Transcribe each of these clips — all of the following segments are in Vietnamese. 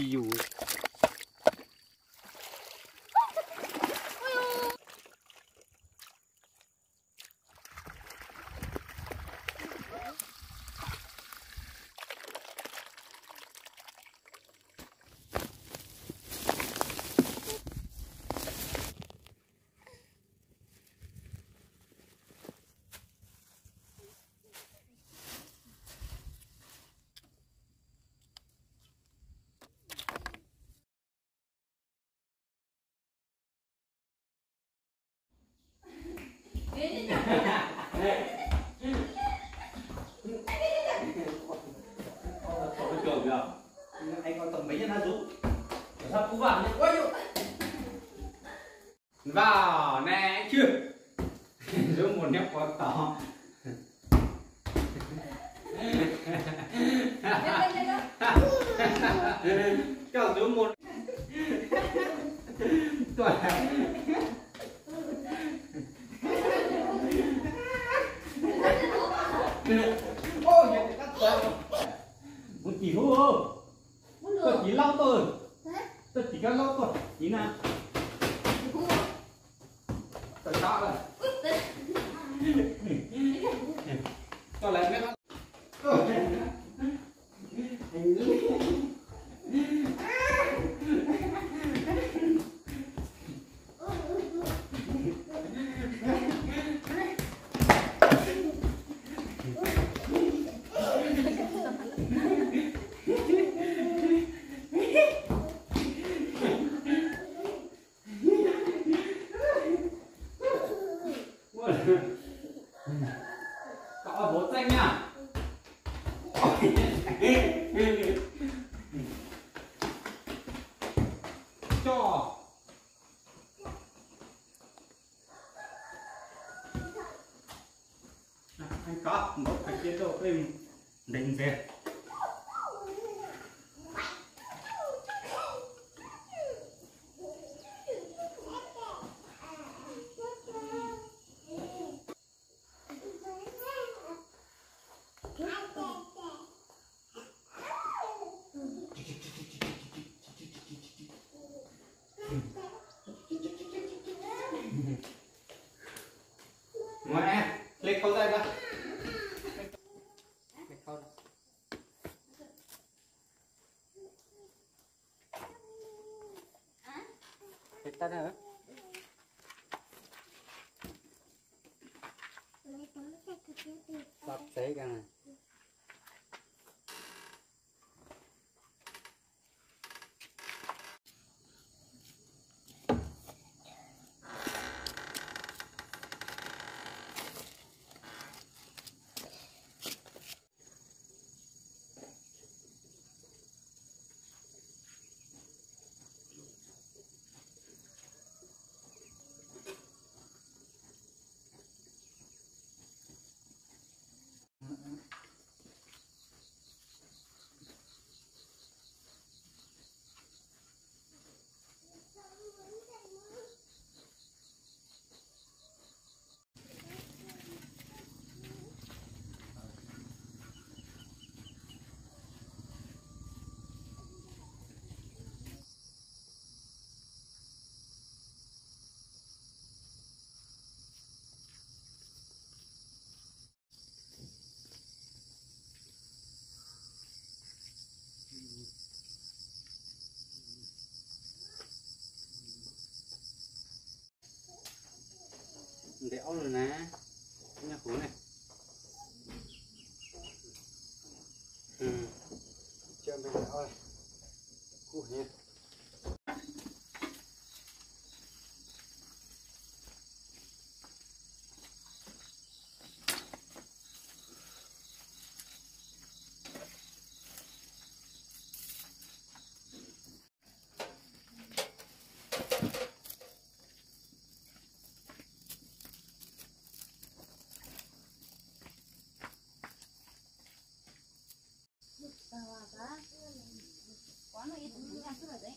dù anh còn tầm mấy nhân hạt rú sao cũng vào nhé quá nhiều vào nè chưa rú một nếp quá to cho rú một tuổi ôi nhận cắt rồi một chỉ hô tôi chỉ lau tôi chỉ có lau tôi chỉ nào tôi sợ rồi tôi lại mấy cọ bố xanh nha cho anh có một cái chế độ phim đánh về ngoài em lấy khâu ra ra lấy khâu ra lấy tắt nữa sắp xế cả này đẽo rồi nè nha cú này cho mình đẽo này cú nha quá nó ít ăn rất là đấy.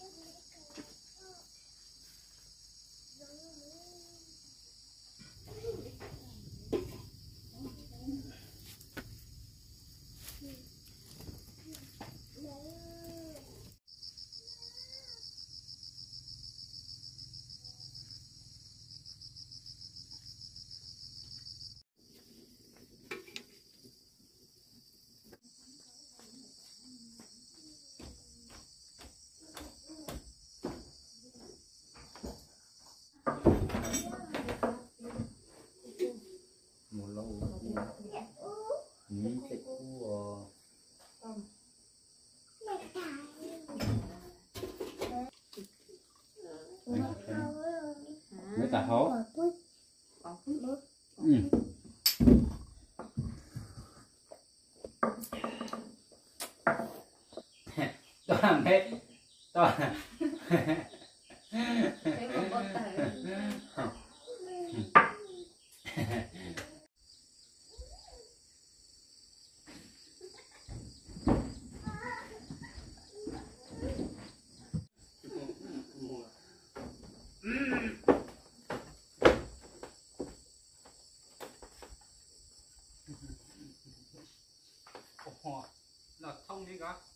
làm thế to Thế mà bột tờ. lọt thông đi có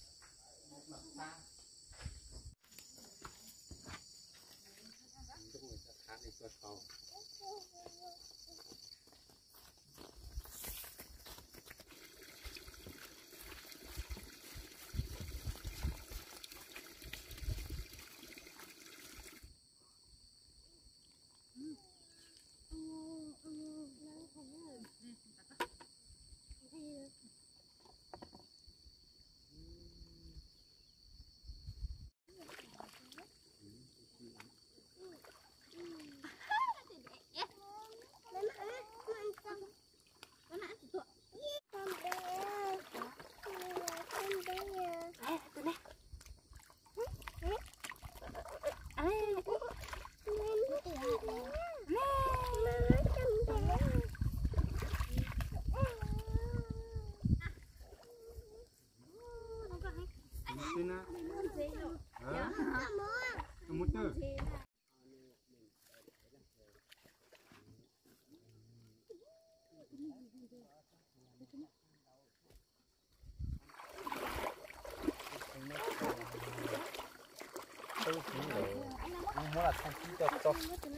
muốn là thằng chi cho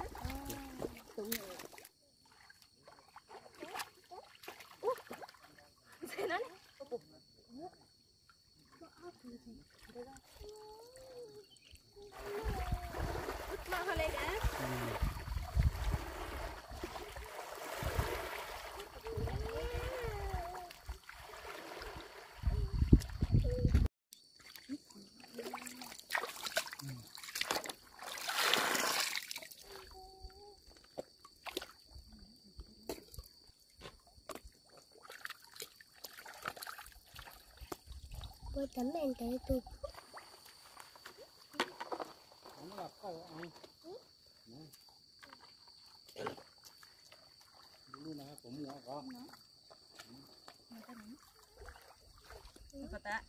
Tôi tắm đèn cái tôi không là câu ăn luôn là cũng mua có Kata.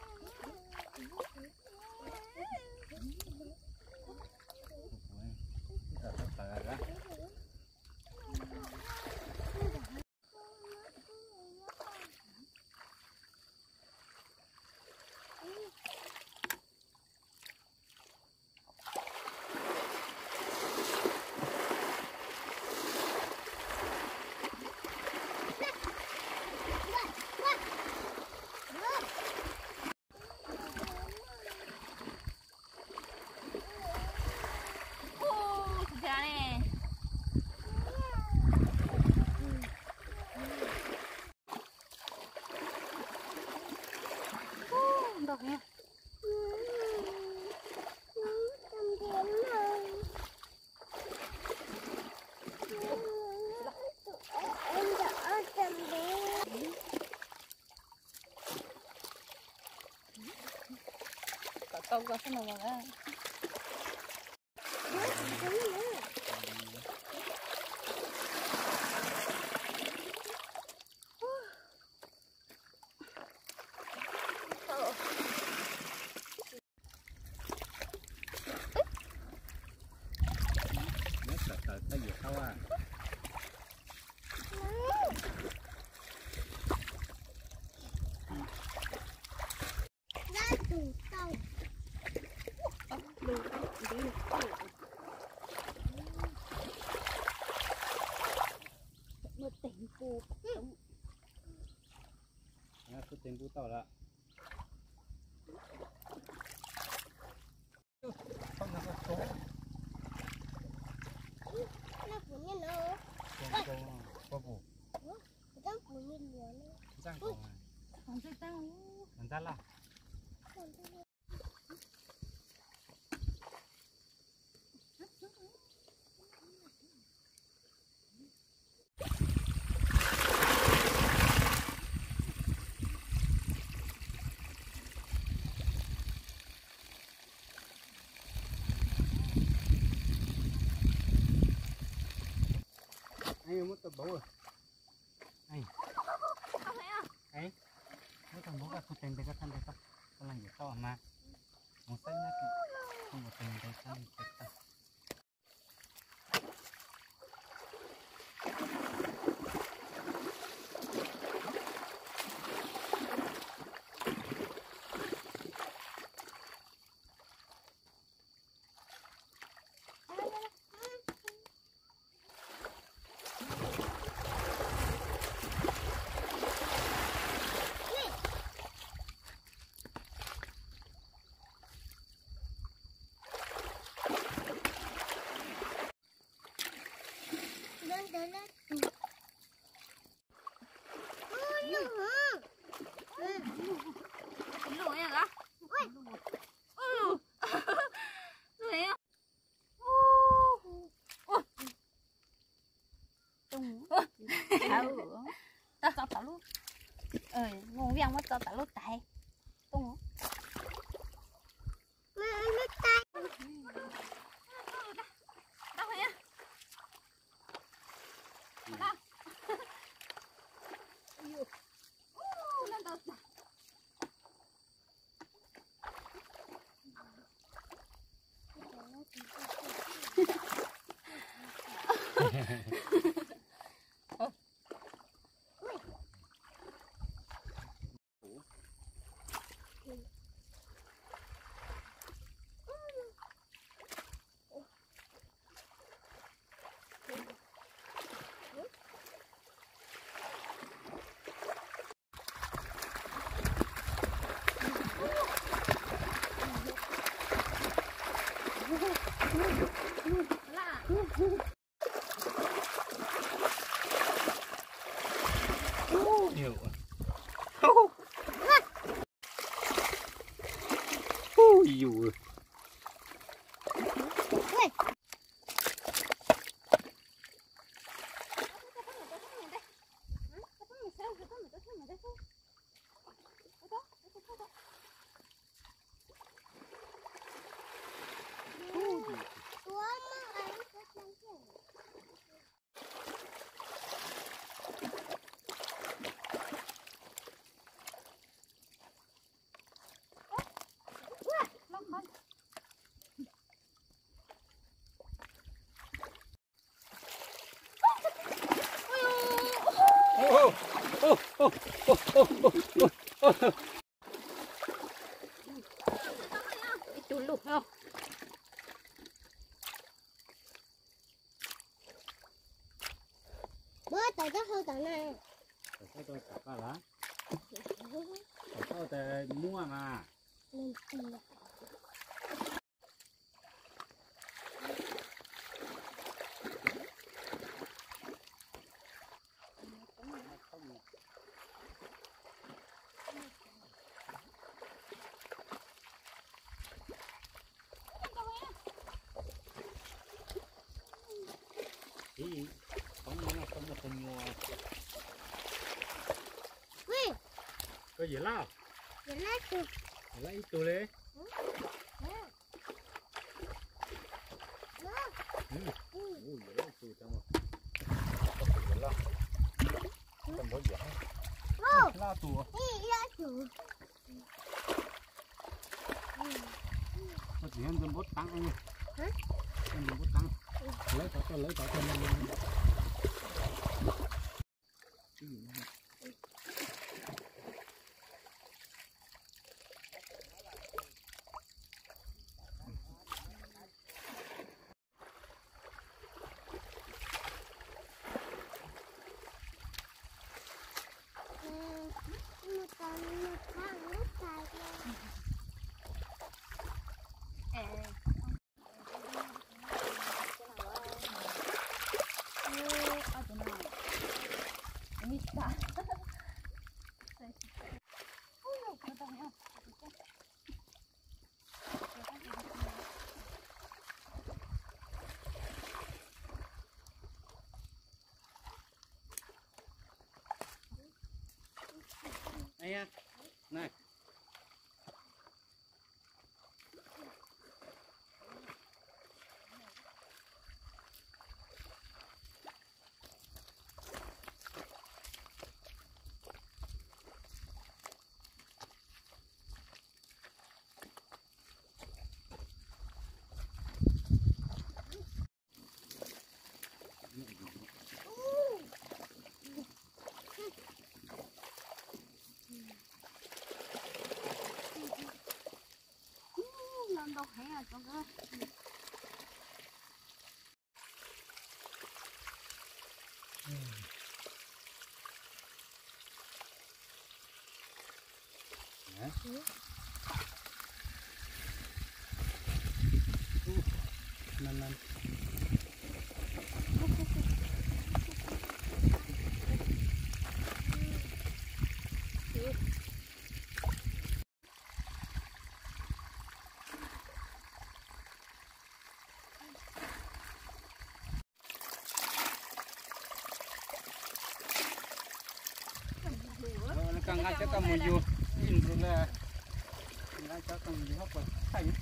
Đọc nha. Câu có cái nào mà cái gì không à cái tiền của tao là không là có số nó phủ như nó có vụ nó phủ như nó răng còn không thấy tao. mình ra là này mất tập bố rồi ấy ấy mất tập bố các khu tên để các thân để các làm gì to mà một xanh nhá không một tên để các tao tao luôn ngon viên quá tao luôn tại tung Mẹ nó tay. tao phải á tao lên tao nhiều dù tụi lụt không Bố tao chắc hơi tao này. sao tôi cả ba lá sao tôi mua mà Lên tiền. thì không một con mua Ui, có gì lao giờ lấy tụi. lấy tôi đấy ui lấy tôi trong lao trong bó giỏ lao tù Đi ra tụi. có gì hơn dân bốt tăng anh ơi Hả? dân bốt tăng lấy cả tôi lên cái gì nữa Một thằng nước tài ra. ê Nan. Càng ngay cho càng mùi vô, nhìn rồi là ngay cho càng mùi hấp vào thành.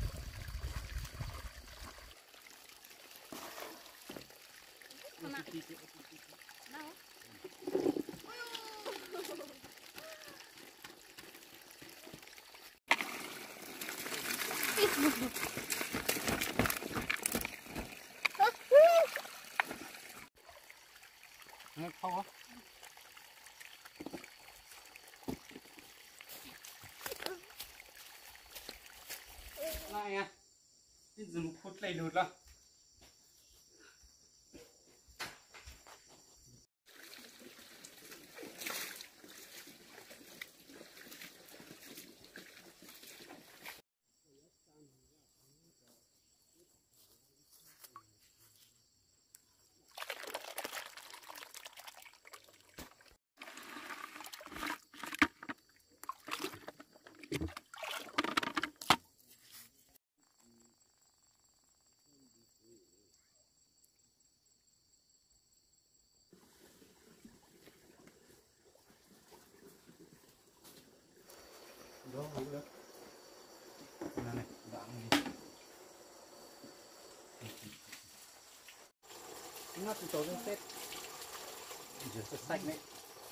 Nghe khô á. Này à, đi dừng phút lấy lụt rồi. Đó, không được. Này, đoạn này. Nó từ tối đến Tết. Rửa cho sạch đấy.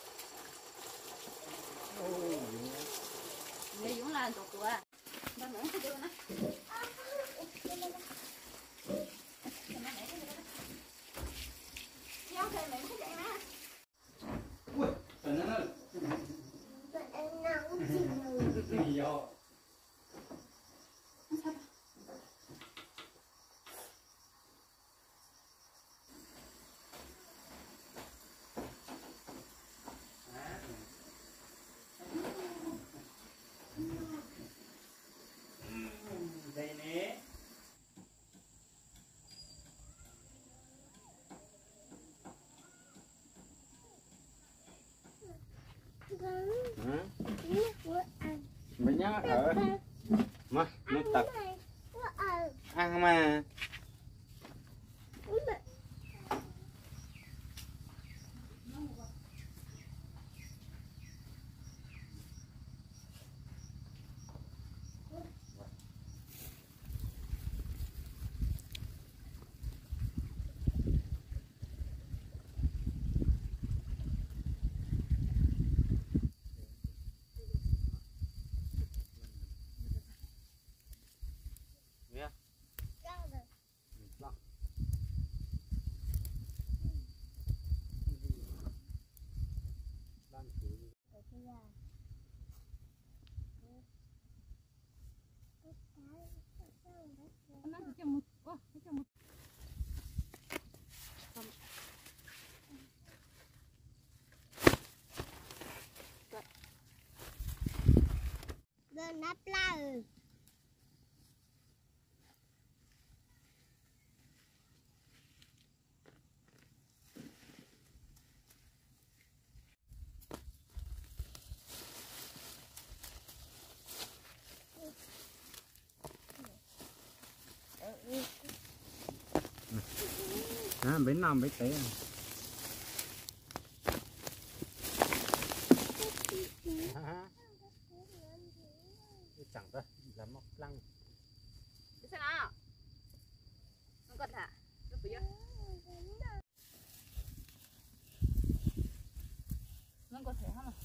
Đây cũng là tổ của à. Đang nữa cái đó nè. Ui, tận nó. Nhiều. Đây nè. Mình nhá ở mà nó tập ăn mà nắp la bến nằm bến té chẳng ra là móc lăng Thế nào? Nó còn hả? Nó phải chưa? Nó có thể không?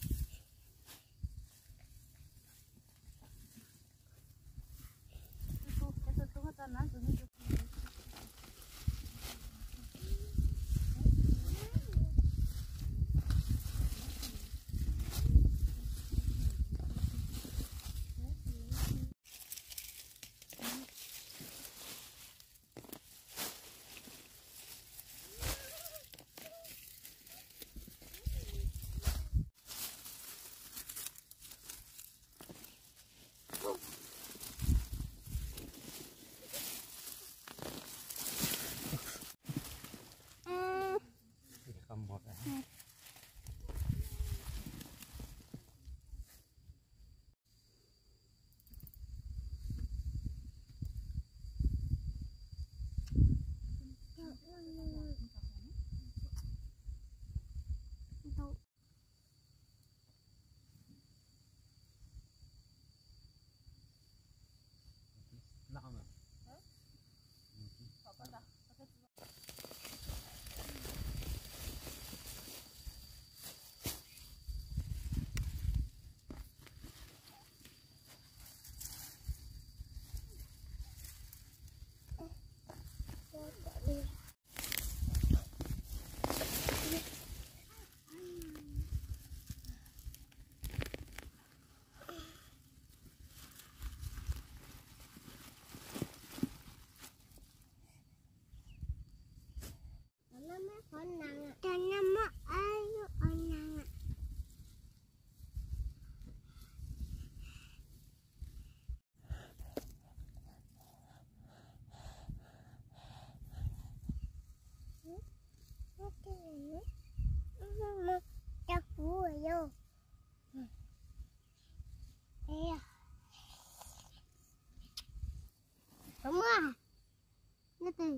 mưa nó từ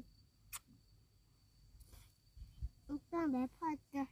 con bé phật rồi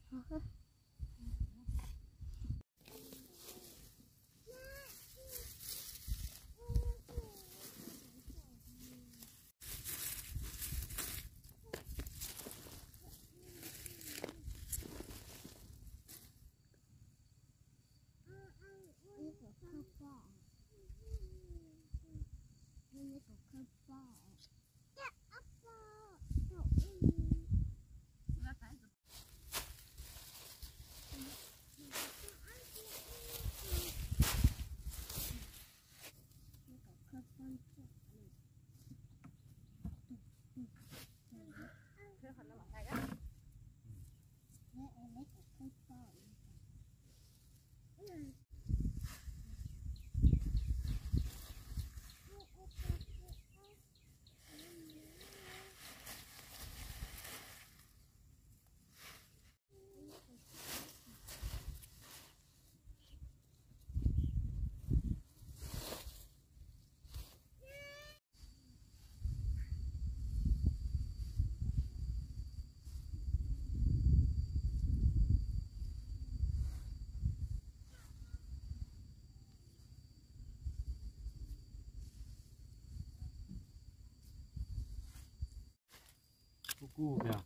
cu kìa.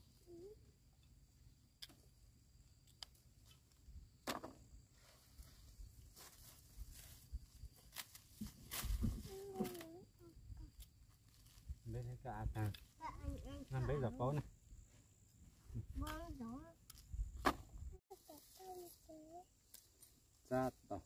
Bên cả ta nằm bên là có này. Ra tỏ.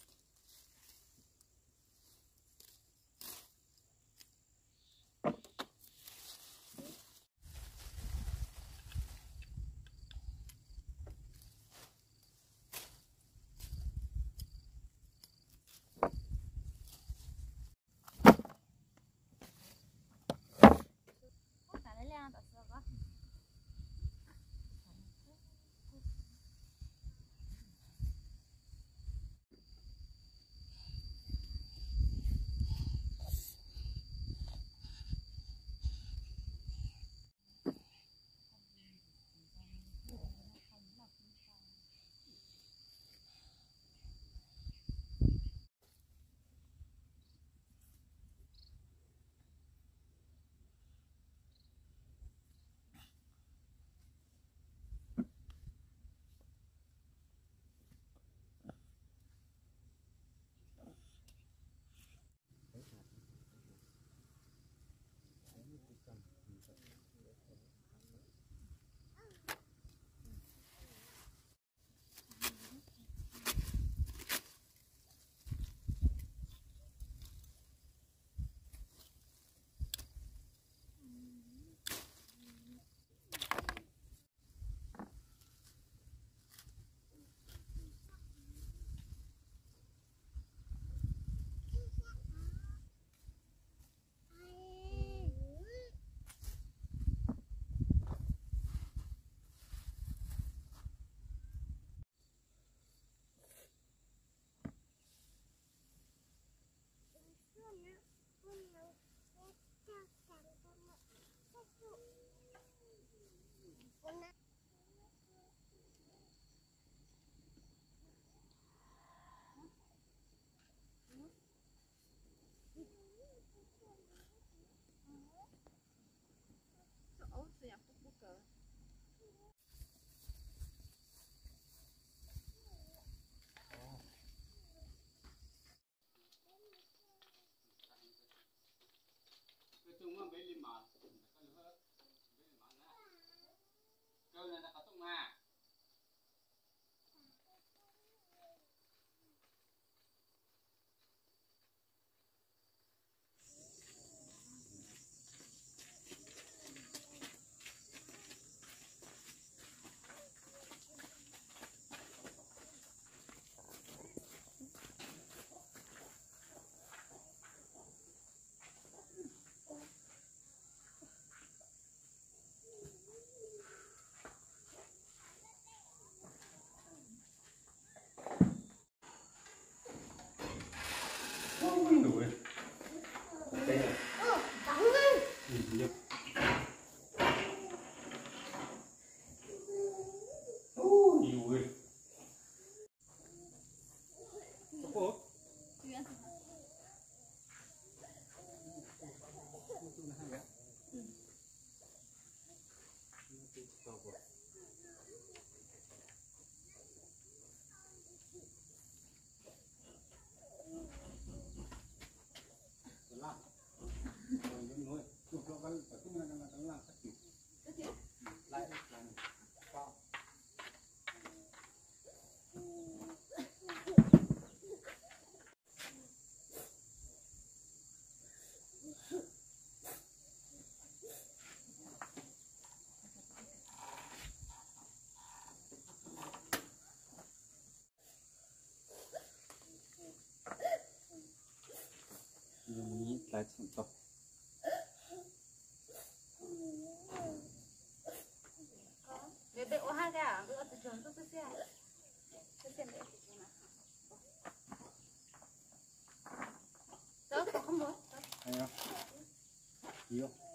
Ini lại contoh. Bebek wah ada, bebek tu contoh tu sih. Tu sih bebek. Tahu kok kamu? Ayo. Iyo.